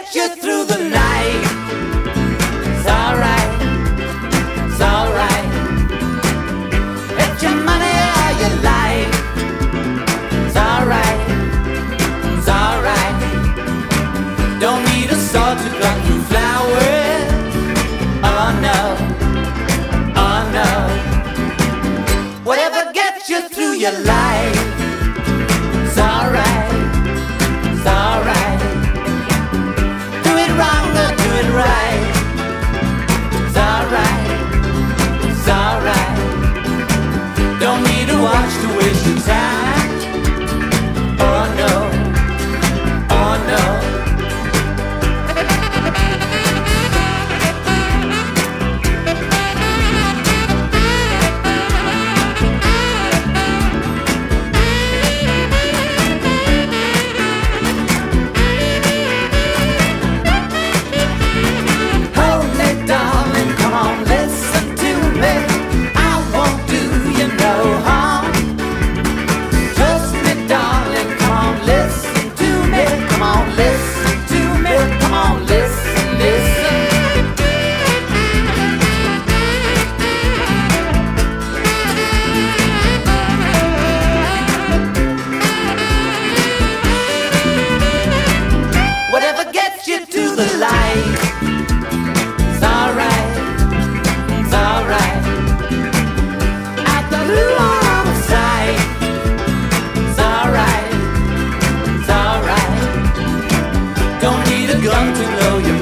get you through the night. It's alright, it's alright. It's your money or your life. It's alright, it's alright. Don't need a sword to cut through flowers. Oh no, oh no. Whatever gets you through your life. It's alright, it's alright. Do it wrong or do it right. It's alright, it's alright. Don't need a watch to waste your time. Oh no, oh no. Gun to know you